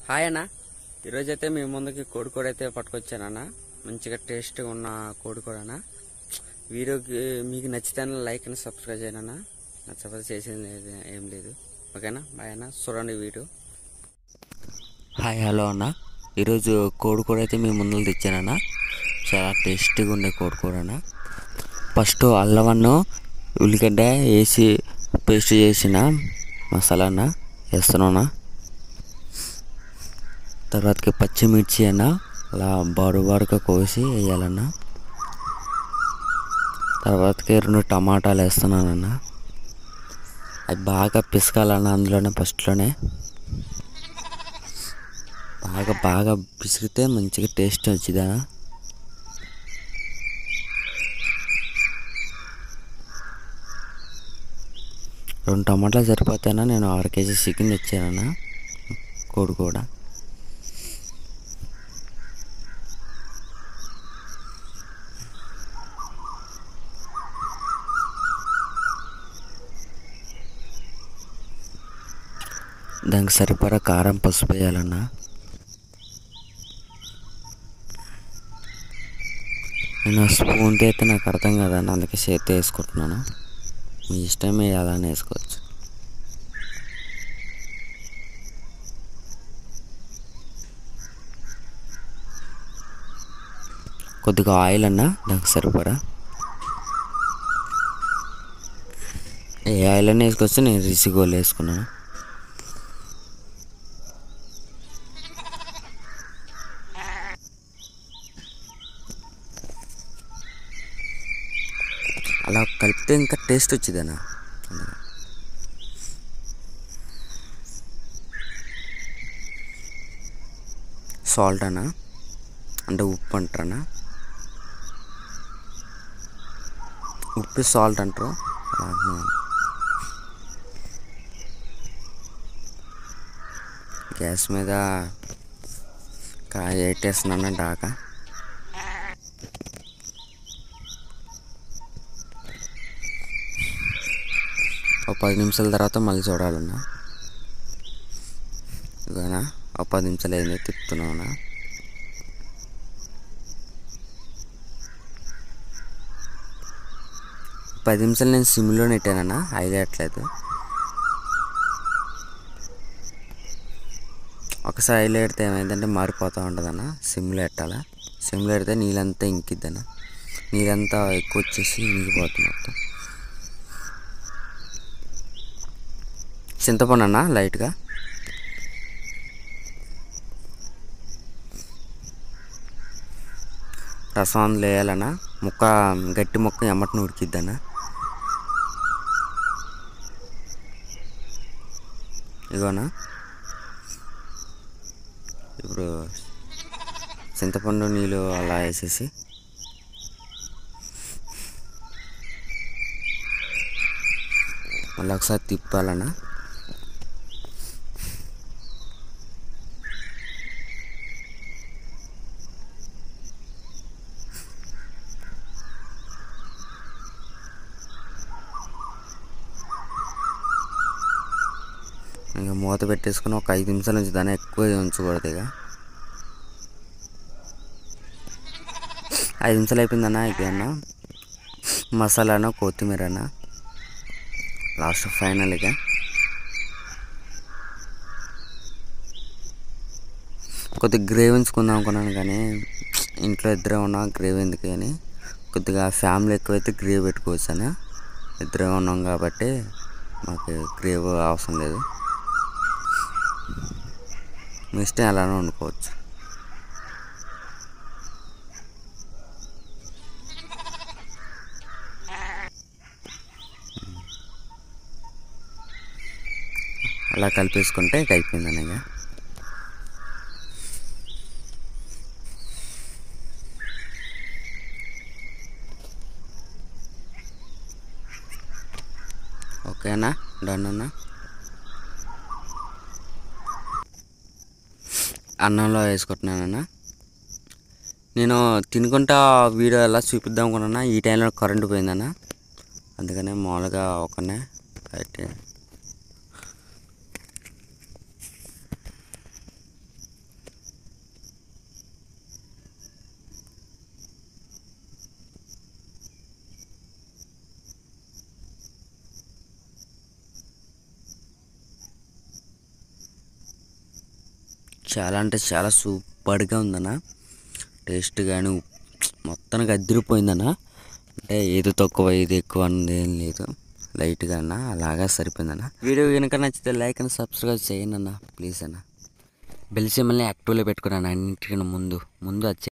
Hi అన్న, ఈరోజైతే మీ ముందుకి కోడికూర అయితే పట్టుకొచ్చానన్న. మంచిగా టేస్ట్గా ఉన్న కోడికూర అన్న. వీడియోకి మీకు నచ్చితే లైక్ అని సబ్స్క్రైబ్ చేయండి అన్న. నచ్చకపోతే చేసేది ఏం లేదు. ఓకేనా, బాయ్ అన్న. చూడండి వీడియో. హాయ్, హలో అన్న. ఈరోజు కోడికూర అయితే మీ ముందుకు తెచ్చానన్న. చాలా టేస్టీగా ఉండే కోడికూర అన్న. ఫస్ట్ అల్లవన్ను ఉల్లిగడ్డ వేసి పేస్ట్ చేసిన మసాలా అన్న వేస్తున్నాను. తర్వాతకి పచ్చిమిర్చి అన్న అలా బారుగా కోసి వేయాలన్న. తర్వాతకి 2 టమాటాలు వేస్తున్నానన్న. అవి బాగా పిసకాలన్న. అందులోనే ఫస్ట్లోనే బాగా పిసికితే మంచిగా టేస్ట్ వచ్చిందా. రెండు టమాటాలు సరిపోతాయన్నా. నేను 6 కేజీ చికెన్ తెచ్చానన్న. కోడి కూడా దానికి సరిపడా కారం, పసుపు వేయాలన్నా. నేను స్పూన్తో అయితే నాకు అర్థం కాదన్న, అందుకే చేతితో వేసుకుంటున్నాను. మీ ఇష్టం వేయాలని వేసుకోవచ్చు. కొద్దిగా ఆయిల్ అన్న దానికి సరిపడా. ఏ ఆయిల్ అన్నీ వేసుకోవచ్చు. నేను రిసిగోలు వేసుకున్నాను. అలా కలిపితే ఇంకా టేస్ట్ వచ్చిందన్న. సాల్ట్ అన్న, అంటే ఉప్పు అంటారన్నా. ఉప్పు సాల్ట్ అంటారు. గ్యాస్ మీద కాయ పెట్టేస్తున్నాను డాకా. ఒక 10 నిమిషాల తర్వాత మళ్ళీ చూడాలన్నా. ఇదేనా ఒక 10 నిమిషాలు అయింది, తిప్పుతున్నావునా. పది నిమిషాలు నేను సిమ్లో నెట్టానన్నా, హైలైట్లేదు. ఒకసారి హైలో పెడితే ఏమైందంటే మారిపోతూ ఉంటుందన్న. సిమ్లో పెట్టాలా. సిమ్లో పెడితే నీళ్ళంతా ఇంకిద్దన్న. నీళ్ళంతా ఎక్కువ వచ్చేసి ఇంకిపోతుంది మొత్తం. చింతపండు అన్న లైట్గా. రసం అందులో వేయాలన్నా. గట్టి ముక్క ఎమ్మటను ఉడికిద్దన్న. ఇగోనా ఇప్పుడు చింతపండు నీళ్ళు అలా వేసేసి మళ్ళీ ఒకసారి తిప్పాలన్నా. ఇంకా మూత పెట్టేసుకుని ఒక 5 నిమిషాల నుంచి దాన్ని ఎక్కువ ఉంచకూడదు. ఇక 5 నిమిషాలు అయిపోయిందన్న. ఇదన్నా మసాలాను, కొత్తిమీర అన్న లాస్ట్ ఫైనల్గా. కొద్దిగా గ్రేవీ ఉంచుకుందాం అనుకున్నాను, కానీ ఇంట్లో ఇద్దరే ఉన్నా గ్రేవీ ఎందుకు కానీ. కొద్దిగా ఫ్యామిలీ ఎక్కువైతే గ్రేవీ పెట్టుకోవచ్చు అని. ఇద్దరే ఉన్నాం కాబట్టి మాకు గ్రేవీ అవసరం లేదు. మీ ఇష్టం ఎలానో వండుకోవచ్చు. అలా కలిపేసుకుంటే ఇక అయిపోయిందని. ఇక ఓకేనా, డన్ అన్న. అన్నంలో వేసుకుంటున్నానన్నా. నేను తినుకుంటా వీడియో ఎలా చూపిద్దాం అనుకున్నా. ఈ టైంలో కరెంటు పోయిందన్న. అందుకనే మామూలుగా ఒకనే అయితే చాలా అంటే చాలా సూపర్గా ఉందన్న. టేస్ట్ కానీ మొత్తానికి అదిరిపోయిందన్న. అంటే ఏది తక్కువ ఏది ఎక్కువ అన్నది ఏం లేదు, లైట్గా అన్న అలాగా సరిపోయిందన్న. వీడియో కనుక నచ్చితే లైక్ అండ్ సబ్స్క్రైబ్ చేయండి అన్న ప్లీజ్ అన్న. బెల్ సింబల్ని యాక్టివ్లో పెట్టుకున్నాను అన్నింటికన్నా ముందు వచ్చే